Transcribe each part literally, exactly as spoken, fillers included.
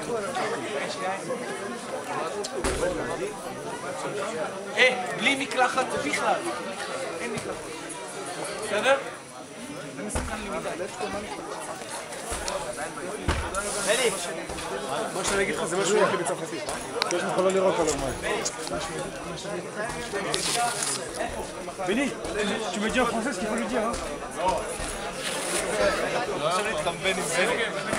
היי, בלי מקלחת בכלל. אין מקלחת. בסדר? זה מסוכן לי מדי. אלי! מה שאני אגיד לך זה משהו יחי בצרפתית. יש לך לא לראות עליו מים. Benny, tu me dis en français ce qu'il faut lui dire, hein? עכשיו להתקמבן עם זה.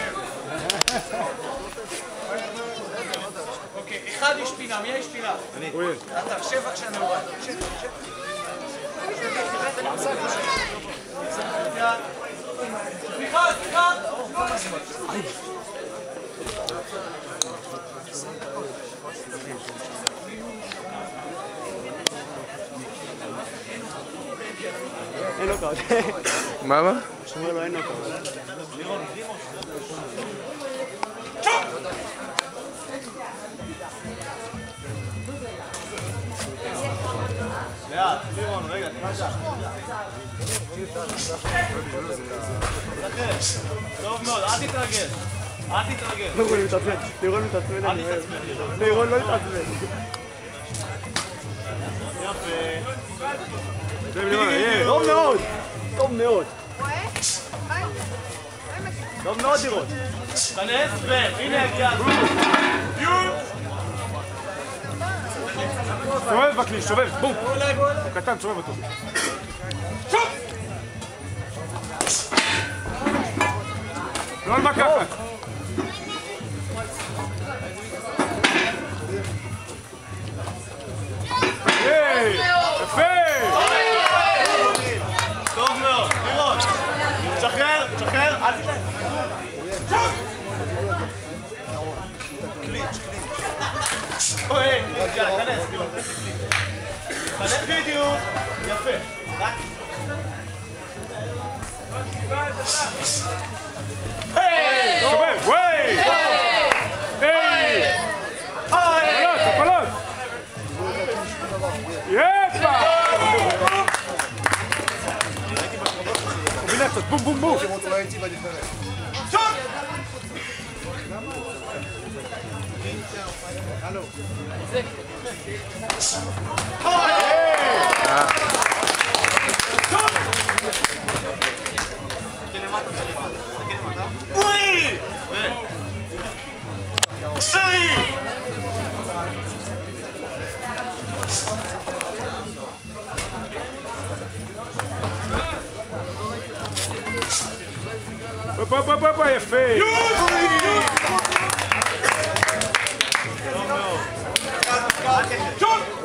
אוקיי, אחד יש פינה, מי יש פינה? אני. אתה, שב בבקשה נאורה. שב, שב. סליחה, סליחה! אין נוקאוט. מה מה? שאומרים לו אין נוקאוט. לאט, לירון, רגע, תמשה. טוב מאוד, אל תתרגל. אל תתרגל. לירון מתעצבן, לירון מתעצבן. אל תתעצבן. לירון לא מתעצבן. יפה. טוב מאוד! טוב מאוד! טוב מאוד לירון! כנס ו... הנה הגיע. סובב בכלי, סובב, בום! הוא קטן, סובב אותו. לא על מקחת! יפה! טוב מאוד, לירון. שחרר, שחרר, אל תתן. קליץ', קליץ'. אוי, יאללה, כנס, לירון. כנס בדיוק. יפה. רק. היי! סובב, וואי! היי! הפלות, הפלות! יפה! קומבינציות, בום בום בום! הופה הופה הופה יפה! שוט!